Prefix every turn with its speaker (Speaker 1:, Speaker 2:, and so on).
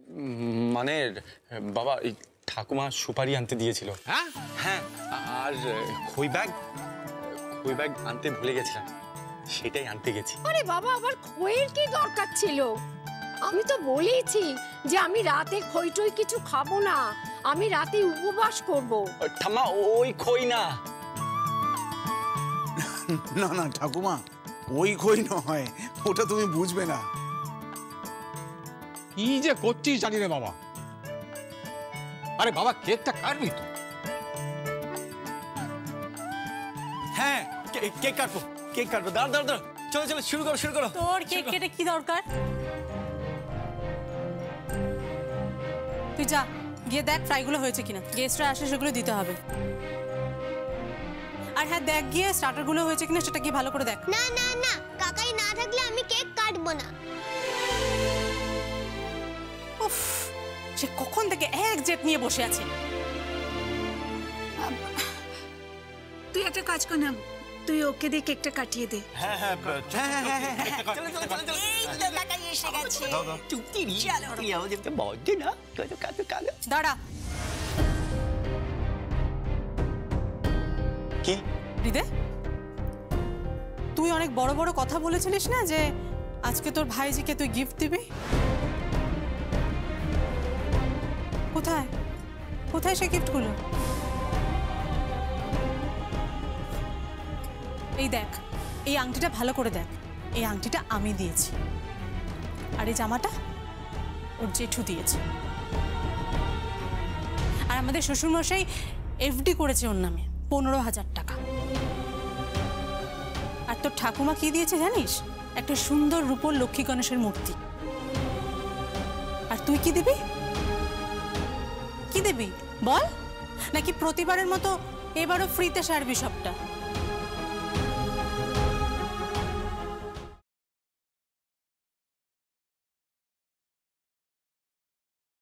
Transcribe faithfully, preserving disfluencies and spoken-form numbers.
Speaker 1: মানে বাবা এই ঠাকুমা সুপারি আনতে দিয়েছিল।
Speaker 2: হ্যাঁ
Speaker 1: হ্যাঁ, আর খই ব্যাগ খই ব্যাগ আনতে ভুলে গেছিলাম, সেটাই আনতে গেছি।
Speaker 3: আরে বাবা, আবার খইয়ের কি দরকার ছিল? আমি তো বলেইছি যে আমি রাতে খই টই কিছু খাবো না, আমি রাতে উপবাস করব।
Speaker 1: ঠাম্মা ওই খই না।
Speaker 2: না না ঠাকুমা, ওই খই নয়, ওটা তুমি বুঝবে না।
Speaker 4: কি যে করছিস জানি না বাবা। আরে বাবা, কেকটা কাটবি তো?
Speaker 1: হ্যাঁ, কেক কাটবো, কেক কাটবো। দাঁড় দাঁড় দাঁড়, চলো চলো, শুরু করো শুরু করো।
Speaker 5: তোর কেক কেটে কি দরকার? তুই যা গিয়ে দেখ ফ্রাইগুলো হয়েছে কিনা, গেস্টরা আসে সেগুলো দিতে হবে। আর হ্যাঁ, দেখ গিয়ে স্টার্টারগুলো হয়েছে কিনা সেটা কি ভালো করে দেখ।
Speaker 6: না না না, কাকাই না থাকলে আমি কেক কাটবো না।
Speaker 5: উফ, সে কখন থেকে এক জেট নিয়ে বসে আছে।
Speaker 3: তুই একটা কাজ কর না, তুই ওকে দিয়ে কেকটা কাটিয়ে দে।
Speaker 1: হ্যাঁ হ্যাঁ হ্যাঁ হ্যাঁ হ্যাঁ, চলো চলো চলো চলো।
Speaker 6: এই তো কাকাই এসে গেছে।
Speaker 1: চুক্তি চলো প্রিয়া, যেতে বলতে না, কত কত কত।
Speaker 5: দাঁড়া।
Speaker 1: কি
Speaker 5: হৃদয়, তুই অনেক বড় বড় কথা বলেছিলিস না যে আজকে তোর ভাইজিকে তুই গিফট দিবি? কোথায় কোথায় সে গিফটগুলো? এই দেখ, এই আংটিটা ভালো করে দেখ, এই আংটিটা আমি দিয়েছি, আর এই জামাটা ওর জেঠু দিয়েছে। আর আমাদের শ্বশুরমশাই এফডি করেছে ওর নামে পনেরো হাজার টাকা। আর তোর ঠাকুমা কি দিয়েছে জানিস? একটা সুন্দর রূপোর লক্ষ্মী গণেশের মূর্তি। আর তুই কি দিবি? কি দিবি বল? নাকি প্রতিবারের মতো এবারও ফ্রিতে সারবি সবটা?